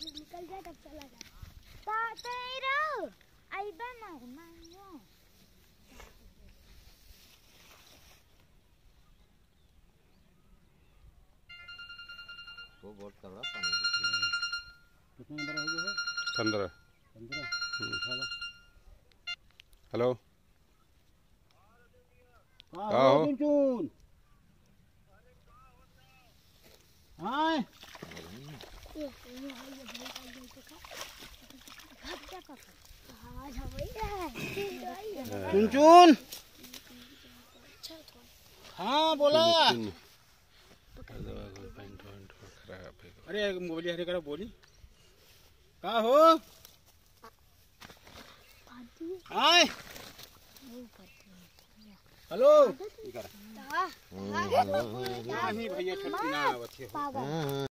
निकल जाए तब चला जाए तेरा आई बा मारो वो बहुत तगड़ा पानी कितने नंबर हो गया? 15। 15। हेलो हाँ चुन हाँ चुन हाँ बोला। अरे मोबाइल हरे करो बोली का हो हाय हेलो भैया